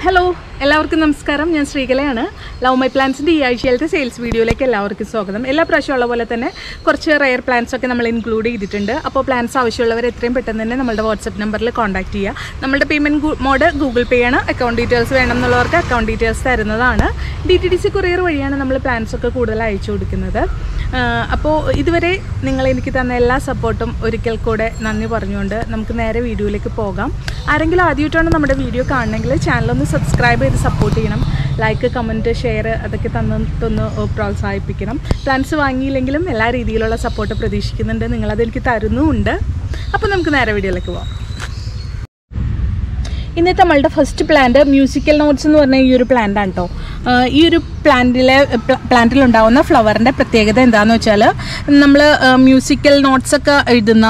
Hello എല്ലാവർക്കും നമസ്കാരം. ഞാൻ ശ്രീകലയാണ്. ലവ് മൈ പ്ലാന്റ്സിൻ്റെ ഈ ആഴ്ചയിലത്തെ സെയിൽസ് വീഡിയോയിലേക്ക് എല്ലാവർക്കും സ്വാഗതം. എല്ലാ പ്രാവശ്യമുള്ള പോലെ തന്നെ കുറച്ച് റെയർ പ്ലാന്റ്സ് ഒക്കെ നമ്മൾ ഇൻക്ലൂഡ് ചെയ്തിട്ടുണ്ട്. അപ്പോൾ പ്ലാന്റ്സ് ആവശ്യമുള്ളവർ എത്രയും പെട്ടെന്ന് തന്നെ നമ്മുടെ വാട്സപ്പ് നമ്പറിൽ കോൺടാക്ട് ചെയ്യുക. നമ്മുടെ പേയ്മെൻറ്റ് മോഡ് ഗൂഗിൾ പേ ആണ്. അക്കൗണ്ട് ഡീറ്റെയിൽസ് വേണം എന്നുള്ളവർക്ക് അക്കൗണ്ട് ഡീറ്റെയിൽസ് തരുന്നതാണ്. DTDC കൊറിയർ വഴിയാണ് നമ്മൾ പ്ലാന്റ്സ് ഒക്കെ കൂടുതൽ അയച്ചു കൊടുക്കുന്നത്. അപ്പോൾ ഇതുവരെ നിങ്ങൾ എനിക്ക് തന്ന എല്ലാ സപ്പോർട്ടും ഒരിക്കൽ കൂടെ നന്ദി പറഞ്ഞുകൊണ്ട് നമുക്ക് നേരെ വീഡിയോയിലേക്ക് പോകാം. ആരെങ്കിലും ആദ്യമായിട്ടാണ് നമ്മുടെ വീഡിയോ കാണണമെങ്കിൽ ചാനലൊന്ന് സബ്സ്ക്രൈബ് ചെയ്ത് സപ്പോർട്ട് ചെയ്യണം. ലൈക്ക്, കമൻറ്റ്, ഷെയർ അതൊക്കെ തന്നിട്ടൊന്ന് പ്രോത്സാഹിപ്പിക്കണം. പ്ലാന്റ്സ് വാങ്ങിയില്ലെങ്കിലും എല്ലാ രീതിയിലുള്ള സപ്പോർട്ട് പ്രതീക്ഷിക്കുന്നുണ്ട്. നിങ്ങളതെനിക്ക് തരുന്നുമുണ്ട്. അപ്പോൾ നമുക്ക് നേരെ വീഡിയോയിലേക്ക് പോകാം. ഇന്നത്തെ നമ്മളുടെ ഫസ്റ്റ് പ്ലാന്റ് മ്യൂസിക്കൽ നോട്ട്സ് എന്ന് പറഞ്ഞ ഈ ഒരു പ്ലാന്റാണ് കേട്ടോ. ഈ ഒരു പ്ലാന്റിലുണ്ടാവുന്ന ഫ്ലവറിൻ്റെ പ്രത്യേകത എന്താണെന്ന് വെച്ചാൽ, നമ്മൾ മ്യൂസിക്കൽ നോട്ട്സൊക്കെ എഴുതുന്ന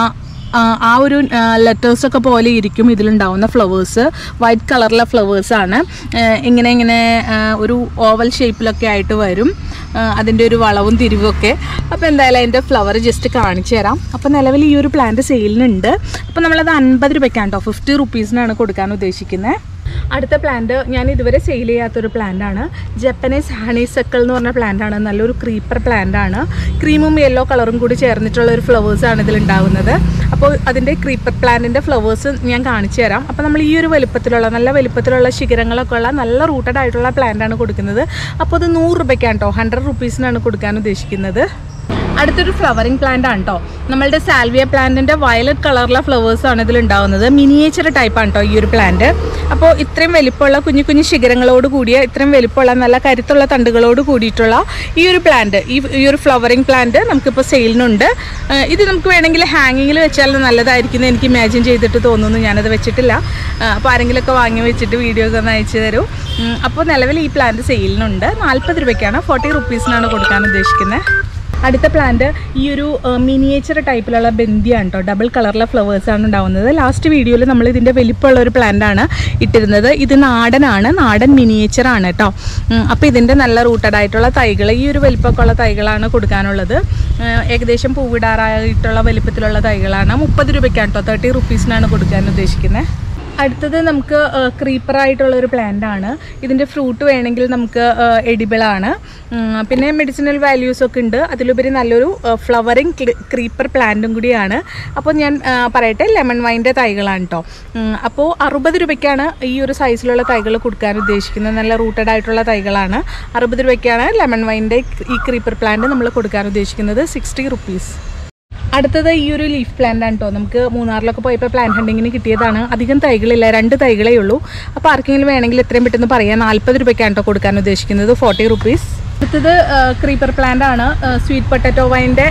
ആ ഒരു ലെറ്റേഴ്സൊക്കെ പോലെ ഇരിക്കും ഇതിലുണ്ടാവുന്ന ഫ്ലവേഴ്സ്. വൈറ്റ് കളറിലെ ഫ്ലവേഴ്സാണ്. ഇങ്ങനെ ഒരു ഓവൽ ഷേപ്പിലൊക്കെ ആയിട്ട് വരും. അതിൻ്റെ ഒരു വളവും തിരിവൊക്കെ. അപ്പോൾ എന്തായാലും അതിൻ്റെ ഫ്ലവർ ജസ്റ്റ് കാണിച്ചു തരാം. അപ്പോൾ നിലവിൽ ഈ ഒരു പ്ലാന്റ് സെയിലിനുണ്ട്. അപ്പോൾ നമ്മളത് 50 രൂപയ്ക്കാണ് കേട്ടോ, 50 റുപ്പീസിനാണ് കൊടുക്കാൻ ഉദ്ദേശിക്കുന്നത്. അടുത്ത പ്ലാന്റ് ഞാൻ ഇതുവരെ സെയിൽ ചെയ്യാത്തൊരു പ്ലാന്റാണ്. ജപ്പനീസ് ഹണിസക്കിൾ എന്ന് പറഞ്ഞ പ്ലാന്റാണ്. നല്ലൊരു ക്രീപ്പർ പ്ലാന്റാണ്. ക്രീമും യെല്ലോ കളറും കൂടി ചേർന്നിട്ടുള്ള ഒരു ഫ്ലവേഴ്സാണ് ഇതിലുണ്ടാകുന്നത്. അപ്പോൾ അതിൻ്റെ ക്രീപ്പർ പ്ലാന്റിൻ്റെ ഫ്ലവേഴ്സ് ഞാൻ കാണിച്ചു തരാം. അപ്പോൾ നമ്മൾ ഈ ഒരു നല്ല വലുപ്പത്തിലുള്ള ശിഖരങ്ങളൊക്കെ ഉള്ള നല്ല റൂട്ടഡ് ആയിട്ടുള്ള പ്ലാന്റാണ് കൊടുക്കുന്നത്. അപ്പോൾ അത് 100 രൂപയ്ക്കാണ് കേട്ടോ, 100 റുപ്പീസിനാണ് കൊടുക്കാൻ ഉദ്ദേശിക്കുന്നത്. അടുത്തൊരു ഫ്ലവറിങ് പ്ലാന്റ് ആണ് കേട്ടോ. നമ്മളുടെ സാൽവിയ പ്ലാന്റിൻ്റെ വയലറ്റ് കളറിലെ ഫ്ലവേഴ്സാണ് ഇതിലുണ്ടാകുന്നത്. മിനിയേച്ചർ ടൈപ്പാണ് കേട്ടോ ഈ ഒരു പ്ലാന്റ്. അപ്പോൾ ഇത്രയും വലിപ്പമുള്ള കുഞ്ഞു ശിഖരങ്ങളോട് കൂടിയ, ഇത്രയും വലിപ്പമുള്ള നല്ല കരുത്തുള്ള തണ്ടുകളോട് കൂടിയിട്ടുള്ള ഈ ഒരു പ്ലാന്റ്, ഈ ഒരു ഫ്ലവറിങ് പ്ലാന്റ് നമുക്കിപ്പോൾ സെയിലിനുണ്ട്. ഇത് നമുക്ക് വേണമെങ്കിൽ ഹാങ്ങിങ്ങിൽ വെച്ചാൽ നല്ലതായിരിക്കും എനിക്ക് ഇമാജിൻ ചെയ്തിട്ട് തോന്നുന്നു. ഞാനത് വെച്ചിട്ടില്ല. അപ്പോൾ ആരെങ്കിലുമൊക്കെ വാങ്ങി വെച്ചിട്ട് വീഡിയോസ് ഒന്ന് അയച്ചു തരും. അപ്പോൾ നിലവിൽ ഈ പ്ലാന്റ് സെയിലിനുണ്ട്. 40 രൂപയ്ക്കാണ്, 40 റുപ്പീസിനാണ് കൊടുക്കാൻ ഉദ്ദേശിക്കുന്നത്. അടുത്ത പ്ലാന്റ് ഈ ഒരു മിനിയേച്ചർ ടൈപ്പിലുള്ള ബന്ദിയാണ് കേട്ടോ. ഡബിൾ കളറിലെ ഫ്ലവേഴ്സാണ് ഉണ്ടാകുന്നത്. ലാസ്റ്റ് വീഡിയോയിൽ നമ്മൾ ഇതിൻ്റെ വലിപ്പമുള്ള ഒരു പ്ലാന്റാണ് ഇട്ടിരുന്നത്. ഇത് നാടൻ മിനിയേച്ചറാണ് കേട്ടോ. അപ്പോൾ ഇതിൻ്റെ നല്ല റൂട്ടഡ് ആയിട്ടുള്ള തൈകൾ, ഈ ഒരു വലിപ്പമൊക്കെ ഉള്ള തൈകളാണ് കൊടുക്കാനുള്ളത്. ഏകദേശം പൂവിടാറായിട്ടുള്ള വലിപ്പത്തിലുള്ള തൈകളാണ്. 30 രൂപയ്ക്കാണ് കേട്ടോ, 30 റുപ്പീസിനാണ് കൊടുക്കാൻ ഉദ്ദേശിക്കുന്നത്. അടുത്തത് നമുക്ക് ക്രീപ്പറായിട്ടുള്ളൊരു പ്ലാന്റാണ്. ഇതിൻ്റെ ഫ്രൂട്ട് വേണമെങ്കിൽ നമുക്ക് എഡിബിളാണ്. പിന്നെ മെഡിസിനൽ വാല്യൂസൊക്കെ ഉണ്ട്. അതിലുപരി നല്ലൊരു ഫ്ലവറിങ് ക്രീപ്പർ പ്ലാന്റും കൂടിയാണ്. അപ്പോൾ ഞാൻ പറയട്ടെ, ലെമൺ വൈൻ്റെ തൈകളാണ് കേട്ടോ. അപ്പോൾ 60 രൂപയ്ക്കാണ് ഈ ഒരു സൈസിലുള്ള തൈകൾ കൊടുക്കാൻ ഉദ്ദേശിക്കുന്നത്. നല്ല റൂട്ടഡ് ആയിട്ടുള്ള തൈകളാണ്. 60 രൂപയ്ക്കാണ് ലെമൺ വൈൻ്റെ ഈ ക്രീപ്പർ പ്ലാന്റ് നമ്മൾ കൊടുക്കാൻ ഉദ്ദേശിക്കുന്നത്. 60 റുപ്പീസ്. അടുത്തത് ഈ ഒരു ലീഫ് പ്ലാന്റ് ആണ് കേട്ടോ. നമുക്ക് മൂന്നാറിലൊക്കെ പോയപ്പോൾ പ്ലാന്റ് ഹണ്ടിങ്ങിന് കിട്ടിയതാണ്. അധികം തൈകളില്ല, 2 തൈകളേ ഉള്ളൂ. അപ്പോൾ ആർക്കെങ്കിലും വേണമെങ്കിൽ എത്രയും പെട്ടെന്ന് പറയാം. 40 രൂപയ്ക്കാണ് കേട്ടോ കൊടുക്കാൻ ഉദ്ദേശിക്കുന്നത്. 40 റുപ്പീസ്. അടുത്തത് ക്രീപ്പർ പ്ലാന്റ് ആണ്. സ്വീറ്റ് പൊട്ടറ്റോ വൈൻ്റെ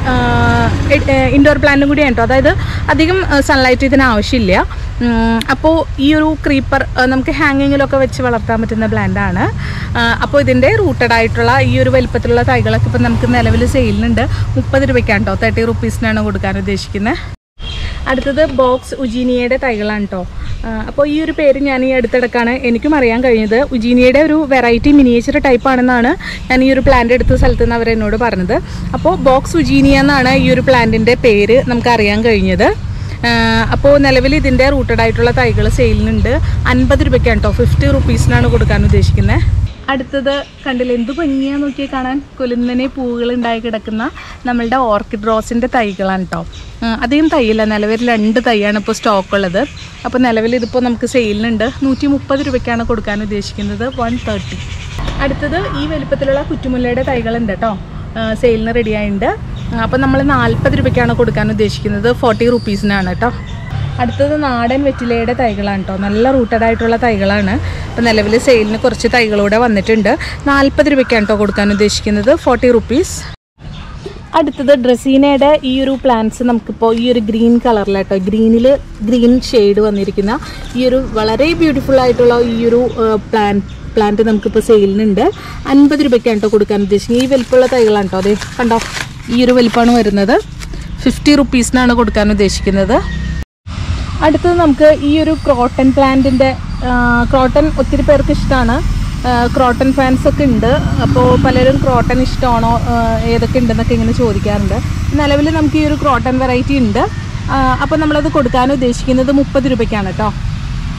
ഇൻഡോർ പ്ലാന്റും കൂടിയാണ് കേട്ടോ. അതായത് അധികം സൺലൈറ്റ് ഇതിന് ആവശ്യമില്ല. അപ്പോൾ ഈ ഒരു ക്രീപ്പർ നമുക്ക് ഹാങ്ങിങ്ങിലൊക്കെ വെച്ച് വളർത്താൻ പറ്റുന്ന പ്ലാന്റാണ്. അപ്പോൾ ഇതിൻ്റെ റൂട്ടഡ് ആയിട്ടുള്ള ഈ ഒരു വലിപ്പത്തിലുള്ള തൈകളൊക്കെ ഇപ്പം നമുക്ക് നിലവിൽ സെയിലിനുണ്ട്. 30 രൂപയ്ക്കാണ് കേട്ടോ, 30 റുപ്പീസിനാണ് കൊടുക്കാൻ ഉദ്ദേശിക്കുന്നത്. അടുത്തത് ബോക്സ് ഉജീനിയയുടെ തൈകളാണ് കേട്ടോ. അപ്പോൾ ഈ ഒരു പേര് ഞാൻ ഈ അടുത്തിടക്കാണ് എനിക്കും അറിയാൻ കഴിഞ്ഞത്. ഉജീനിയയുടെ ഒരു വെറൈറ്റി മിനിയേച്ചർ ടൈപ്പാണെന്നാണ് ഞാൻ ഈ ഒരു പ്ലാന്റ് എടുത്ത സ്ഥലത്ത് നിന്ന് അവരെന്നോട് പറഞ്ഞത്. അപ്പോൾ ബോക്സ് ഉജീനിയ എന്നാണ് ഈ ഒരു പ്ലാന്റിൻ്റെ പേര് നമുക്ക് അറിയാൻ കഴിഞ്ഞത്. അപ്പോൾ നിലവിൽ ഇതിൻ്റെ റൂട്ടഡ് ആയിട്ടുള്ള തൈകൾ സെയിലിനുണ്ട്. 50 രൂപയ്ക്കാണ് കേട്ടോ, 50 റുപ്പീസിനാണ് കൊടുക്കാൻ ഉദ്ദേശിക്കുന്നത്. അടുത്തത് കണ്ടില്ല, എന്ത് ഭംഗിയാന്ന് നോക്കിയാൽ കാണാൻ. കൊലുന്നനെ പൂവുകൾ ഉണ്ടായി കിടക്കുന്ന നമ്മളുടെ ഓർക്കിഡ് റോസിൻ്റെ തൈകളാണ് കേട്ടോ. അധികം തൈയില്ല, നിലവിൽ 2 തൈയാണ് ഇപ്പോൾ സ്റ്റോക്കുള്ളത്. അപ്പോൾ നിലവിൽ ഇതിപ്പോൾ നമുക്ക് സെയിലിനുണ്ട്. 130 രൂപയ്ക്കാണ് കൊടുക്കാൻ ഉദ്ദേശിക്കുന്നത്. 130. അടുത്തത് ഈ വലുപ്പത്തിലുള്ള കുറ്റുമുല്ലയുടെ തൈകളുണ്ട് കേട്ടോ, സെയിലിന് റെഡിയായിട്ടുണ്ട്. അപ്പോൾ നമ്മൾ 40 രൂപയ്ക്കാണ് കൊടുക്കാൻ ഉദ്ദേശിക്കുന്നത്. 40 റുപ്പീസിനാണ് കേട്ടോ. അടുത്തത് നാടൻ വെറ്റിലയുടെ തൈകളാണ് കേട്ടോ. നല്ല റൂട്ടഡ് ആയിട്ടുള്ള തൈകളാണ്. അപ്പോൾ നിലവിൽ സെയിലിന് കുറച്ച് തൈകളൂടെ വന്നിട്ടുണ്ട്. 40 രൂപയ്ക്കാണ് കേട്ടോ കൊടുക്കാൻ ഉദ്ദേശിക്കുന്നത്. 40 റുപ്പീസ്. അടുത്തത് ഡ്രസീനയുടെ ഈ ഒരു പ്ലാന്റ്സ് നമുക്കിപ്പോൾ ഈ ഒരു ഗ്രീൻ കളറിലാട്ടോ, ഗ്രീൻ ഷെയ്ഡ് വന്നിരിക്കുന്ന ഈ ഒരു വളരെ ബ്യൂട്ടിഫുൾ ആയിട്ടുള്ള ഈ ഒരു പ്ലാന്റ് നമുക്കിപ്പോൾ സെയിലിനുണ്ട്. 50 രൂപയ്ക്കാണ് കേട്ടോ കൊടുക്കാൻ ഉദ്ദേശിക്കുന്നത്. ഈ വലിപ്പമുള്ള തൈകളാണ് കേട്ടോ. അതെ കണ്ടോ, ഈ ഒരു വലിപ്പമാണ് വരുന്നത്. 50 റുപ്പീസിനാണ് കൊടുക്കാൻ ഉദ്ദേശിക്കുന്നത്. അടുത്തത് നമുക്ക് ഈ ഒരു ക്രോട്ടൺ പ്ലാന്റിൻ്റെ, ക്രോട്ടൺ ഒത്തിരി പേർക്ക് ഇഷ്ടമാണ്. ക്രോട്ടൺ ഫാൻസ് ഒക്കെ ഉണ്ട്. അപ്പോൾ പലരും ക്രോട്ടൺ ഇഷ്ടമാണോ, ഏതൊക്കെ ഉണ്ടെന്നൊക്കെ ഇങ്ങനെ ചോദിക്കാറുണ്ട്. നിലവിൽ നമുക്ക് ഈ ഒരു ക്രോട്ടൺ വെറൈറ്റി ഉണ്ട്. അപ്പോൾ നമ്മളത് കൊടുക്കാൻ ഉദ്ദേശിക്കുന്നത് 30 രൂപയ്ക്കാണ് കേട്ടോ.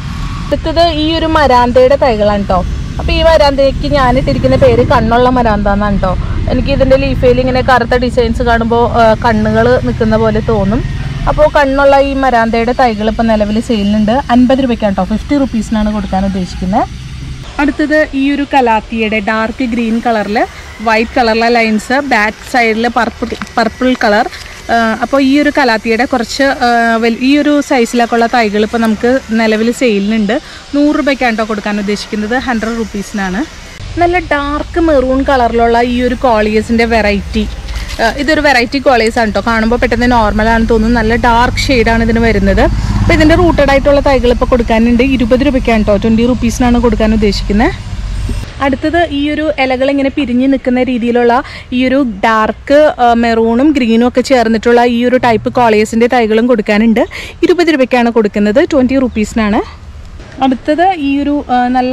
അടുത്തത് ഈ ഒരു മരാന്തയുടെ തൈകളാണ് കേട്ടോ. അപ്പോൾ ഈ മരാന്തയ്ക്ക് ഞാനിട്ടിരിക്കുന്ന പേര് കണ്ണുള്ള മരാന്ത എന്നാണ് കേട്ടോ. എനിക്ക് ഇതിൻ്റെ ലീഫയിൽ ഇങ്ങനെ കറുത്ത ഡിസൈൻസ് കാണുമ്പോൾ കണ്ണുകൾ നിൽക്കുന്ന പോലെ തോന്നും. അപ്പോൾ കണ്ണുള്ള ഈ മരാന്തയുടെ തൈകൾ ഇപ്പോൾ നിലവിൽ സെയിലുണ്ട്. 50 രൂപയ്ക്കാണ് കേട്ടോ, 50 റുപ്പീസിനാണ് കൊടുക്കാൻ ഉദ്ദേശിക്കുന്നത്. അടുത്തത് ഈ ഒരു കലാത്തിയുടെ ഡാർക്ക് ഗ്രീൻ കളറിൽ വൈറ്റ് കളറിലെ ലൈൻസ്, ബാക്ക് സൈഡിൽ പർപ്പിൾ കളർ. അപ്പോൾ ഈ ഒരു കലാത്തിയുടെ കുറച്ച് ഈ ഒരു സൈസിലൊക്കെയുള്ള തൈകൾ ഇപ്പോൾ നമുക്ക് നിലവിൽ സെയിലിനുണ്ട്. 100 രൂപയ്ക്കാണ് കേട്ടോ കൊടുക്കാൻ ഉദ്ദേശിക്കുന്നത്, 100 റുപ്പീസിനാണ്. നല്ല ഡാർക്ക് മെറൂൺ കളറിലുള്ള ഈ ഒരു കോളിയസിൻ്റെ വെറൈറ്റി, ഇതൊരു വെറൈറ്റി കോളിയസ് ആണ് കേട്ടോ. കാണുമ്പോൾ പെട്ടെന്ന് നോർമലാണെന്ന് തോന്നുന്നു. നല്ല ഡാർക്ക് ഷെയ്ഡാണ് ഇതിന് വരുന്നത്. അപ്പോൾ ഇതിൻ്റെ റൂട്ടഡ് ആയിട്ടുള്ള തൈകൾ ഇപ്പോൾ കൊടുക്കാനുണ്ട്. 20 രൂപയ്ക്കാണ് കേട്ടോ, 20 റുപ്പീസിനാണ് കൊടുക്കാൻ ഉദ്ദേശിക്കുന്നത്. അടുത്തത് ഈ ഒരു ഇലകൾ ഇങ്ങനെ പിരിഞ്ഞ് നിൽക്കുന്ന രീതിയിലുള്ള ഈ ഒരു ഡാർക്ക് മെറൂണും ഗ്രീനും ഒക്കെ ചേർന്നിട്ടുള്ള ഈ ഒരു ടൈപ്പ് കോളിയസിൻ്റെ തൈകളും കൊടുക്കാനുണ്ട്. 20 രൂപയ്ക്കാണ് കൊടുക്കുന്നത്, 20 റുപ്പീസിനാണ്. അടുത്തത് ഈ ഒരു നല്ല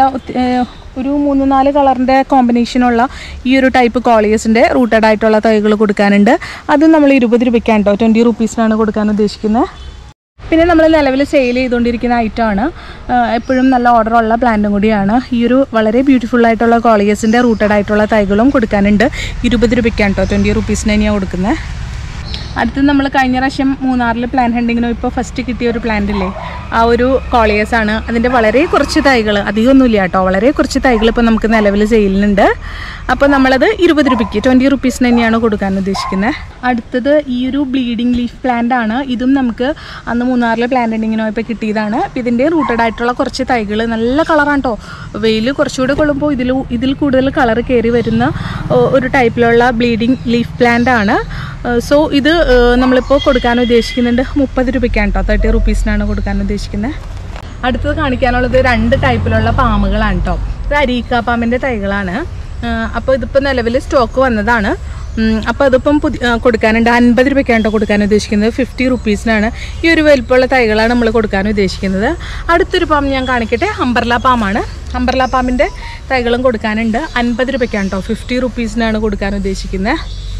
ഒരു 3-4 കളറിൻ്റെ കോമ്പിനേഷനുള്ള ഈ ഒരു ടൈപ്പ് കോളിയസിൻ്റെ റൂട്ടഡ് ആയിട്ടുള്ള തൈകൾ കൊടുക്കാനുണ്ട്. അതും നമ്മൾ 20 രൂപയ്ക്കാണ് കേട്ടോ, 20 റുപ്പീസിനാണ് കൊടുക്കാൻ ഉദ്ദേശിക്കുന്നത്. പിന്നെ നമ്മൾ നിലവിൽ സെയിൽ ചെയ്തുകൊണ്ടിരിക്കുന്ന ഐറ്റമാണ്, എപ്പോഴും നല്ല ഓർഡറുള്ള പ്ലാന്റും കൂടിയാണ്. ഈ ഒരു വളരെ ബ്യൂട്ടിഫുൾ ആയിട്ടുള്ള കോളിയസിൻ്റെ റൂട്ടഡ് ആയിട്ടുള്ള തൈകളും കൊടുക്കാനുണ്ട്. 20 രൂപയ്ക്കാണ് കേട്ടോ, 20 റുപ്പീസിന് തന്നെയാണ് കൊടുക്കുന്നത്. അടുത്ത് നമ്മൾ കഴിഞ്ഞ പ്രാവശ്യം മൂന്നാറിൽ പ്ലാൻ ഹണ്ടിങ്ങിനോ ഇപ്പോൾ ഫസ്റ്റ് കിട്ടിയ ഒരു പ്ലാന്റില്ലേ, ആ ഒരു കോളിയസ് ആണ്. അതിൻ്റെ വളരെ കുറച്ച് തൈകൾ, അധികമൊന്നുമില്ല കേട്ടോ, വളരെ കുറച്ച് തൈകൾ ഇപ്പോൾ നമുക്ക് നിലവിൽ സെയിലുണ്ട്. അപ്പോൾ നമ്മളത് 20 രൂപയ്ക്ക്, 20 റുപ്പീസിന് തന്നെയാണ് കൊടുക്കാൻ ഉദ്ദേശിക്കുന്നത്. അടുത്തത് ഈ ഒരു ബ്ലീഡിങ് ലീഫ് പ്ലാന്റ് ആണ്. ഇതും നമുക്ക് അന്ന് മൂന്നാറിൽ പ്ലാൻ ഹണ്ടിങ്ങിനോ ഇപ്പോൾ കിട്ടിയതാണ്. അപ്പോൾ ഇതിൻ്റെ റൂട്ടഡ് ആയിട്ടുള്ള കുറച്ച് തൈകൾ, നല്ല കളറാണ് കേട്ടോ. വെയിൽ കുറച്ചുകൂടെ കൊള്ളുമ്പോൾ ഇതിൽ കൂടുതൽ കളർ കയറി വരുന്ന ഒരു ടൈപ്പിലുള്ള ബ്ലീഡിങ് ലീഫ് പ്ലാന്റ് ആണ്. സോ ഇത് നമ്മളിപ്പോൾ കൊടുക്കാൻ ഉദ്ദേശിക്കുന്നുണ്ട് 30 രൂപയ്ക്കാണ് കേട്ടോ, 30 റുപ്പീസിനാണ് കൊടുക്കാൻ ഉദ്ദേശിക്കുന്നത്. അടുത്തത് കാണിക്കാനുള്ളത് 2 ടൈപ്പിലുള്ള പാമ്പുകളാണ് കേട്ടോ. ഇത് അരീക്ക പാമ്പിൻ്റെ തൈകളാണ്. അപ്പോൾ ഇതിപ്പോൾ നിലവിൽ സ്റ്റോക്ക് വന്നതാണ്. അപ്പോൾ അതിപ്പം കൊടുക്കാനുണ്ട്. 50 രൂപയ്ക്കാണ് കേട്ടോ കൊടുക്കാൻ ഉദ്ദേശിക്കുന്നത്, 50 റുപ്പീസിനാണ്. ഈ ഒരു വലുപ്പമുള്ള തൈകളാണ് നമ്മൾ കൊടുക്കാൻ ഉദ്ദേശിക്കുന്നത്. അടുത്തൊരു പാമ്പ് ഞാൻ കാണിക്കട്ടെ, അംബർല പാമ്പാണ്. അംബർല പാമ്പിൻ്റെ തൈകളും കൊടുക്കാനുണ്ട്. 50 രൂപയ്ക്കാണ് കേട്ടോ, 50 റുപ്പീസിനാണ് കൊടുക്കാൻ ഉദ്ദേശിക്കുന്നത്.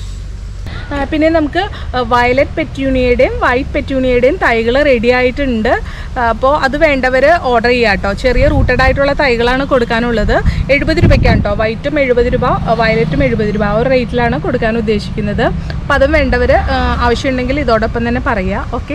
പിന്നെ നമുക്ക് വയലറ്റ് പെറ്റ്യൂണിയയുടെയും വൈറ്റ് പെറ്റ്യൂണിയയുടെയും തൈകൾ റെഡി ആയിട്ടുണ്ട്. അപ്പോൾ അത് വേണ്ടവർ ഓർഡർ ചെയ്യുക കേട്ടോ. ചെറിയ റൂട്ടഡ് ആയിട്ടുള്ള തൈകളാണ് കൊടുക്കാനുള്ളത്. 70 രൂപയ്ക്കാണ് കേട്ടോ, വൈറ്റും 70 രൂപ, വയലറ്റും 70 രൂപ, ആ ഒരു റേറ്റിലാണ് കൊടുക്കാൻ ഉദ്ദേശിക്കുന്നത്. അപ്പോൾ അതും വേണ്ടവർ ആവശ്യമുണ്ടെങ്കിൽ ഇതോടൊപ്പം തന്നെ പറയുക. ഓക്കെ,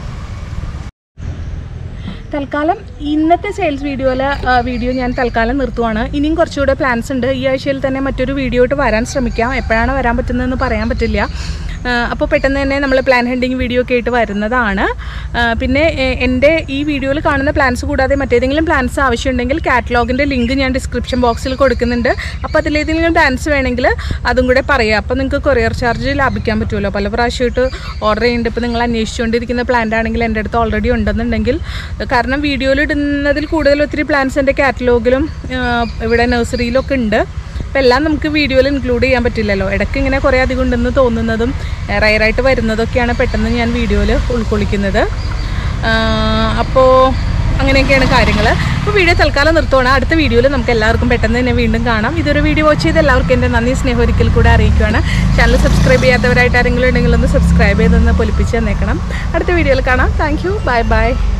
തൽക്കാലം ഇന്നത്തെ സെയിൽസ് വീഡിയോ ഞാൻ തൽക്കാലം നിർത്തുവാണ്. ഇനിയും കുറച്ചുകൂടെ പ്ലാൻസ് ഉണ്ട്. ഈ ആഴ്ചയിൽ തന്നെ മറ്റൊരു വീഡിയോ ആയിട്ട് വരാൻ ശ്രമിക്കാം. എപ്പോഴാണ് വരാൻ പറ്റുന്നതെന്ന് പറയാൻ പറ്റില്ല. അപ്പോൾ പെട്ടെന്ന് തന്നെ നമ്മൾ പ്ലാൻ ഹണ്ടിങ് വീഡിയോ ഒക്കെ ആയിട്ട് വരുന്നതാണ്. പിന്നെ എൻ്റെ ഈ വീഡിയോയിൽ കാണുന്ന പ്ലാൻസ് കൂടാതെ മറ്റേതെങ്കിലും പ്ലാൻസ് ആവശ്യമുണ്ടെങ്കിൽ കാറ്റലോഗിൻ്റെ ലിങ്ക് ഞാൻ ഡിസ്ക്രിപ്ഷൻ ബോക്സിൽ കൊടുക്കുന്നുണ്ട്. അപ്പോൾ അതിലേതെങ്കിലും പ്ലാൻസ് വേണമെങ്കിൽ അതും കൂടെ പറയാം. അപ്പോൾ നിങ്ങൾക്ക് കൊറിയർ ചാർജ് ലാഭിക്കാൻ പറ്റുമല്ലോ. പല പ്രാവശ്യമായിട്ട് ഓർഡർ ചെയ്യുന്നുണ്ട്. ഇപ്പോൾ നിങ്ങൾ അന്വേഷിച്ചുകൊണ്ടിരിക്കുന്ന പ്ലാന്റ് ആണെങ്കിൽ എൻ്റെ അടുത്ത് ഓൾറെഡി ഉണ്ടെന്നുണ്ടെങ്കിൽ, കാരണം വീഡിയോയിൽ ഇടുന്നതിൽ കൂടുതൽ ഒത്തിരി പ്ലാൻസ് എൻ്റെ കാറ്റലോഗിലും ഇവിടെ നഴ്സറിയിലൊക്കെ ഉണ്ട്. അപ്പോൾ എല്ലാം നമുക്ക് വീഡിയോയിൽ ഇൻക്ലൂഡ് ചെയ്യാൻ പറ്റില്ലല്ലോ. ഇടയ്ക്ക് ഇങ്ങനെ കുറേ അധികം ഉണ്ടെന്ന് തോന്നുന്നതും റയറായിട്ട് വരുന്നതൊക്കെയാണ് പെട്ടെന്ന് ഞാൻ വീഡിയോയിൽ ഉൾക്കൊള്ളിക്കുന്നത്. അപ്പോൾ അങ്ങനെയൊക്കെയാണ് കാര്യങ്ങൾ. അപ്പോൾ വീഡിയോ തൽക്കാലം നിർത്തുവാണ്. അടുത്ത വീഡിയോയിൽ നമുക്ക് എല്ലാവർക്കും പെട്ടെന്ന് തന്നെ വീണ്ടും കാണാം. ഇതൊരു വീഡിയോ വാച്ച് ചെയ്ത് എല്ലാവർക്കും എൻ്റെ നന്ദി സ്നേഹം ഒരിക്കൽ കൂടെ അറിയിക്കുകയാണ്. ചാനൽ സബ്സ്ക്രൈബ് ചെയ്യാത്തവരായിട്ട് ആരെങ്കിലും ഉണ്ടെങ്കിൽ ഒന്ന് സബ്സ്ക്രൈബ് ചെയ്തൊന്ന് പൊലിപ്പിച്ച് തന്നേക്കണം. അടുത്ത വീഡിയോയിൽ കാണാം. Thank you, bye by.